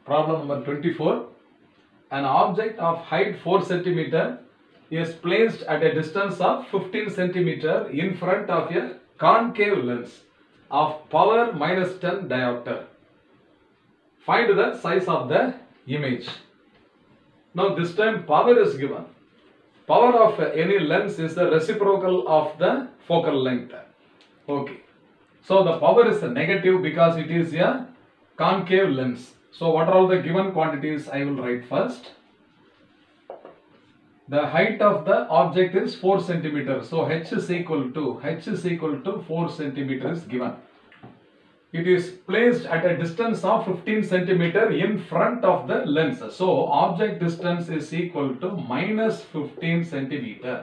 Problem number 24. An object of height 4 cm is placed at a distance of 15 cm in front of a concave lens of power minus 10 diopter. Find the size of the image. Now this time power is given. Power of any lens is the reciprocal of the focal length. Okay. So the power is negative because it is a concave lens. So what are all the given quantities I will write first. The height of the object is 4 cm. So h is equal to 4 cm is given. It is placed at a distance of 15 cm in front of the lens. So object distance is equal to minus 15 cm.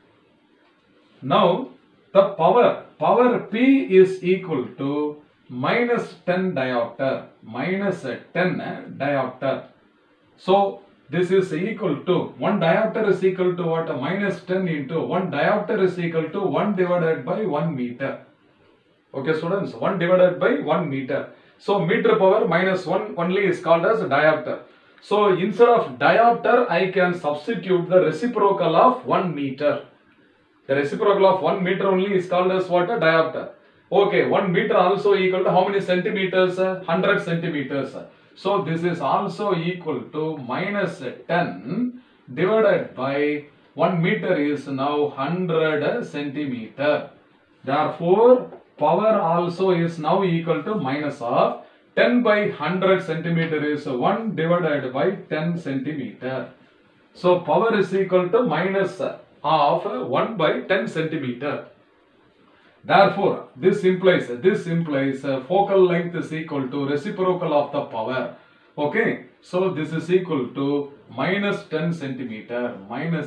Now the power P is equal to minus 10 diopter. So this is equal to 1 diopter is equal to what? Minus 10 into 1 diopter is equal to 1 divided by 1 meter. Okay students, 1 divided by 1 meter. So meter power minus 1 only is called as diopter. So instead of diopter I can substitute the reciprocal of 1 meter. The reciprocal of 1 meter only is called as what? A diopter. Okay, 1 meter also equal to how many centimeters? 100 centimeters. So this is also equal to minus 10 divided by 1 meter is now 100 centimeter. Therefore, power also is now equal to minus of 10 by 100 centimeter is 1 divided by 10 centimeter. So power is equal to minus of 1 by 10 centimeter. Therefore, this implies focal length is equal to reciprocal of the power. Okay, so this is equal to minus 10 centimeter.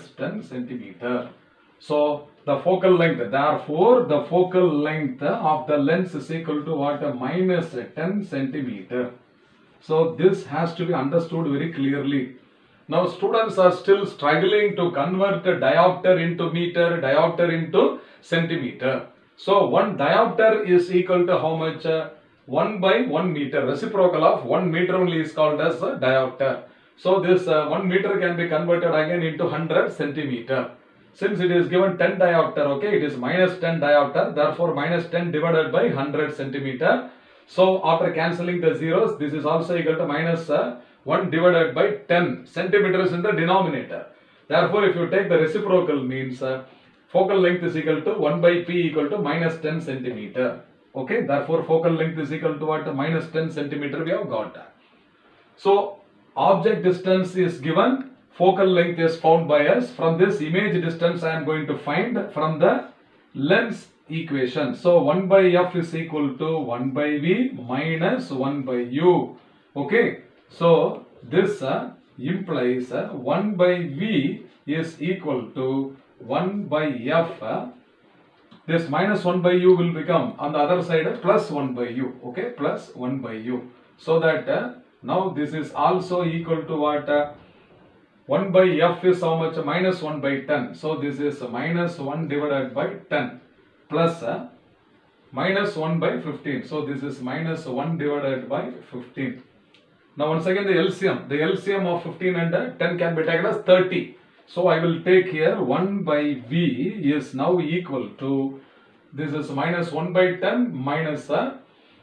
So the focal length, therefore the focal length of the lens is equal to what? Minus 10 centimeter. So this has to be understood very clearly. Now students are still struggling to convert diopter into meter, diopter into centimeter. So 1 diopter is equal to how much? 1 by 1 meter. Reciprocal of 1 meter only is called as a diopter. So this 1 meter can be converted again into 100 centimeter. Since it is given 10 diopter, okay, it is minus 10 diopter. Therefore minus 10 divided by 100 centimeter. So after cancelling the zeros, this is also equal to minus 1 divided by 10 centimeters in the denominator. Therefore if you take the reciprocal means focal length is equal to 1 by P equal to minus 10 centimeter. Okay, therefore focal length is equal to what? Minus 10 centimeter we have got. So object distance is given, focal length is found by us. From this image distance I am going to find from the lens equation. So 1 by F is equal to 1 by V minus 1 by U. Okay, so this implies 1 by V is equal to 1 by F. This minus 1 by U will become on the other side plus 1 by U. Okay, plus 1 by U. So that now this is also equal to what? 1 by F is how much? Minus 1 by 10. So this is minus 1 divided by 10 plus minus 1 by 15. So this is minus 1 divided by 15. Now once again the LCM. The LCM of 15 and 10 can be taken as 30. So I will take here 1 by V is now equal to, this is minus 1 by 10 minus 2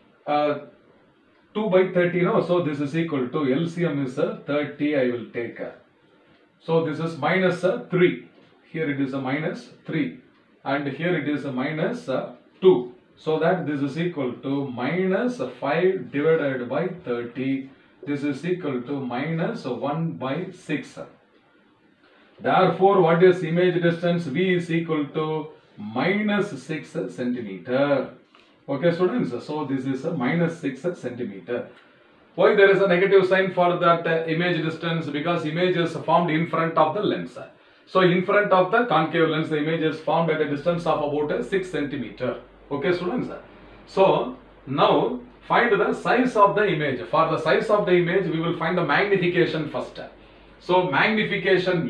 by 30. No? So this is equal to LCM is 30 I will take. So this is minus 3. Here it is a minus 3. And here it is a minus 2. So that this is equal to minus 5 divided by 30. This is equal to minus 1 by 6. Therefore, what is image distance? V is equal to minus 6 centimeter. Okay students, so this is a minus 6 centimeter. Why there is a negative sign for that image distance? Because image is formed in front of the lens. So in front of the concave lens, the image is formed at a distance of about 6 centimeter. Okay students. So now find the size of the image. For the size of the image, we will find the magnification first. So magnification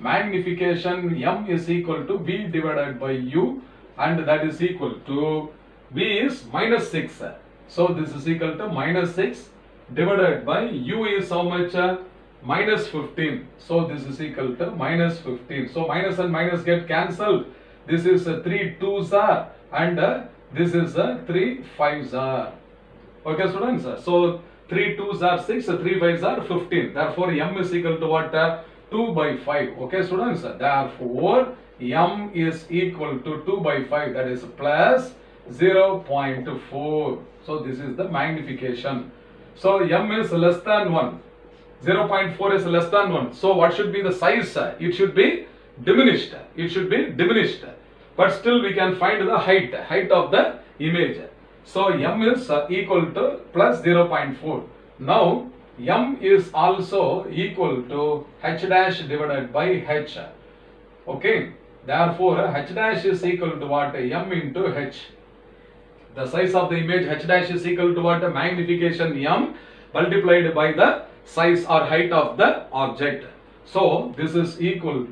M is equal to V divided by U, and that is equal to V is minus 6. So this is equal to minus 6 divided by u is how much? Minus 15. So this is equal to minus 15. So minus and minus get cancelled. This is 3 2s are and this is 3 5s are. Okay students. So 3 2s are 6, 3 5s are 15. Therefore m is equal to what? 2 by 5. Okay students. Therefore m is equal to 2 by 5, that is plus 0.4. So this is the magnification. So m is less than 1. 0.4 is less than 1. So what should be the size? It should be diminished. It should be diminished. But still we can find the height of the image. So m is equal to plus 0.4. Now m is also equal to h dash divided by h. Okay. Therefore h dash is equal to what? M into h. The size of the image h dash is equal to what? Magnification m multiplied by the size or height of the object. So this is equal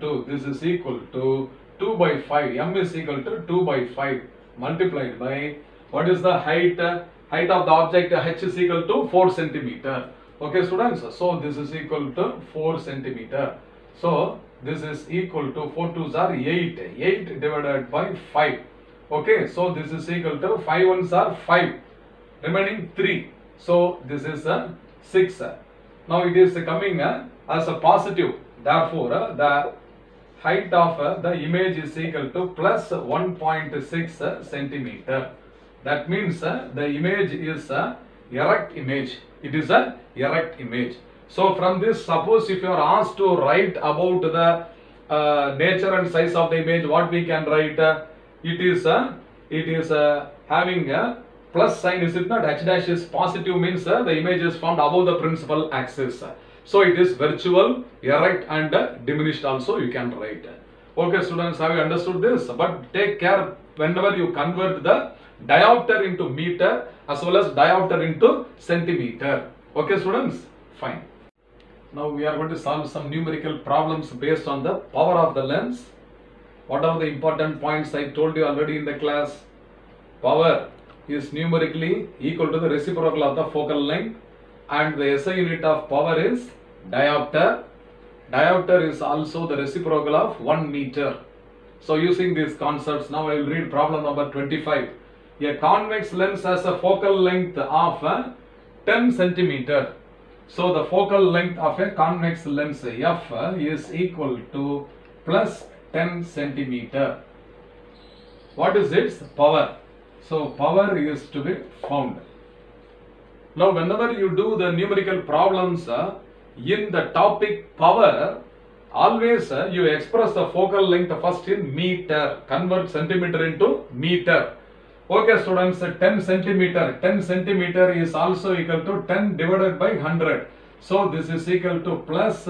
to 2 by 5. M is equal to 2 by 5 multiplied by what is the height? Height of the object h is equal to 4 centimeter. Okay students. So this is equal to 4 centimeter. So this is equal to 4 2s are 8. 8 divided by 5. Okay. So this is equal to 5 1s are 5. Remaining 3. So this is 6. Now it is coming as a positive. Therefore the height of the image is equal to plus 1.6 centimeter. That means the image is a erect image. It is a erect image. So from this, suppose if you are asked to write about the nature and size of the image, what we can write? It is having a plus sign, is it not? H dash is positive, means the image is found above the principal axis. So it is virtual, erect and diminished also you can write. Okay students, have you understood this? But take care whenever you convert the diopter into meter as well as diopter into centimeter. Okay students, fine. Now we are going to solve some numerical problems based on the power of the lens. What are the important points I told you already in the class? Power is numerically equal to the reciprocal of the focal length, and the SI unit of power is diopter. Diopter is also the reciprocal of 1 meter. So using these concepts, now I will read problem number 25. A convex lens has a focal length of 10 centimeter. So the focal length of a convex lens f is equal to plus 10 centimeter. What is its power? So power is to be found. Now whenever you do the numerical problems in the topic power, always you express the focal length first in meter, convert centimeter into meter. Okay students, 10 centimeter. 10 centimeter is also equal to 10 divided by 100. So this is equal to plus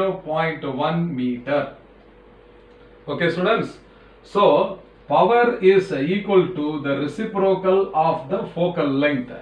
0.1 meter. Okay students. So power is equal to the reciprocal of the focal length.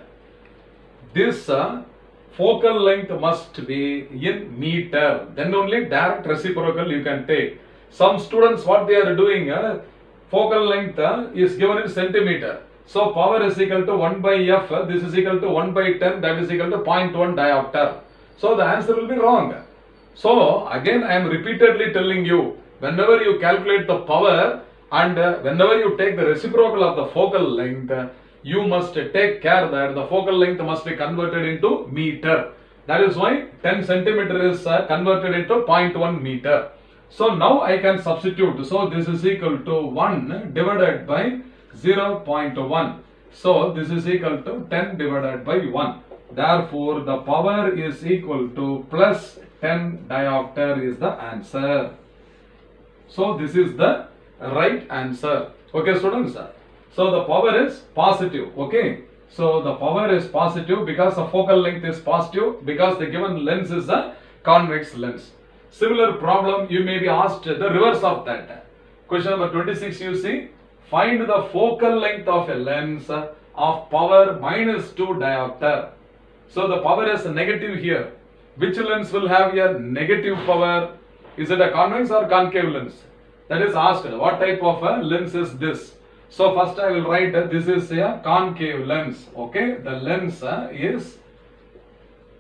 This focal length must be in meter. Then only direct reciprocal you can take. Some students, what they are doing, focal length is given in centimeter. So power is equal to 1 by f, this is equal to 1 by 10, that is equal to 0.1 diopter. So the answer will be wrong. So again I am repeatedly telling you, whenever you calculate the power and whenever you take the reciprocal of the focal length, you must take care that the focal length must be converted into meter. That is why 10 centimeter is converted into 0.1 meter. So now I can substitute. So this is equal to 1 divided by 0.1. So this is equal to 10 divided by 1. Therefore the power is equal to plus 10 diopter is the answer. So this is the right answer. Okay students. So the power is positive. Okay. So the power is positive because the focal length is positive, because the given lens is a convex lens. Similar problem you may be asked the reverse of that. Question number 26 you see. Find the focal length of a lens of power minus 2 diopter. So the power is negative here. Which lens will have a negative power? Is it a convex or concave lens? That is asked. What type of a lens is this? So first I will write this is a concave lens. Okay, the lens is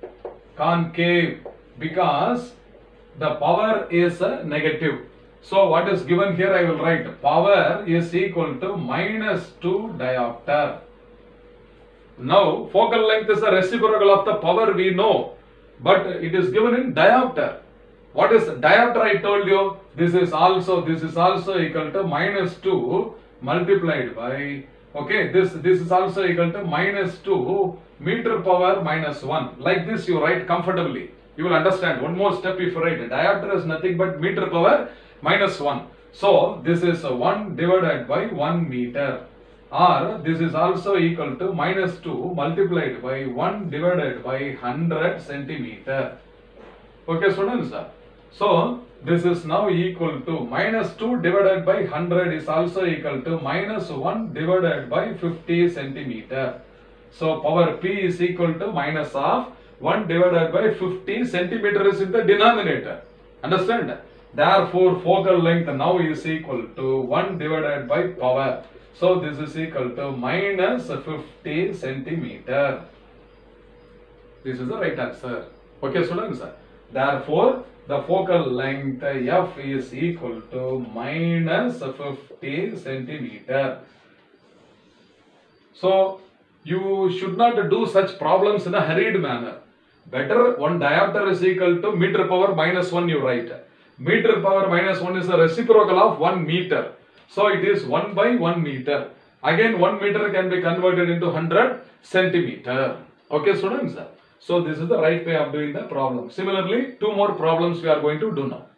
concave, because the power is negative. So what is given here, I will write power is equal to minus 2 diopter. Now focal length is the reciprocal of the power, we know, but it is given in diopter. What is diopter? I told you this is also equal to minus 2 multiplied by, okay, this is also equal to minus 2 meter power minus 1. Like this you write comfortably. You will understand. One more step, if you write diopter is nothing but meter power minus 1. So this is 1 divided by 1 meter, or this is also equal to minus 2 multiplied by 1 divided by 100 centimeter. Okay students, so this is now equal to minus 2 divided by 100 is also equal to minus 1 divided by 50 centimeter. So power P is equal to minus of 1 divided by 50 centimeter is in the denominator. Understand? Therefore focal length now is equal to 1 divided by power. So this is equal to minus 50 centimeter. This is the right answer. Okay students? Therefore the focal length F is equal to minus 50 centimeter. So you should not do such problems in a hurried manner. Better one diopter is equal to meter power minus 1 you write. Meter power minus 1 is the reciprocal of 1 meter. So it is 1 by 1 meter. Again 1 meter can be converted into 100 centimeter. Okay students? So this is the right way of doing the problem. Similarly, 2 more problems we are going to do now.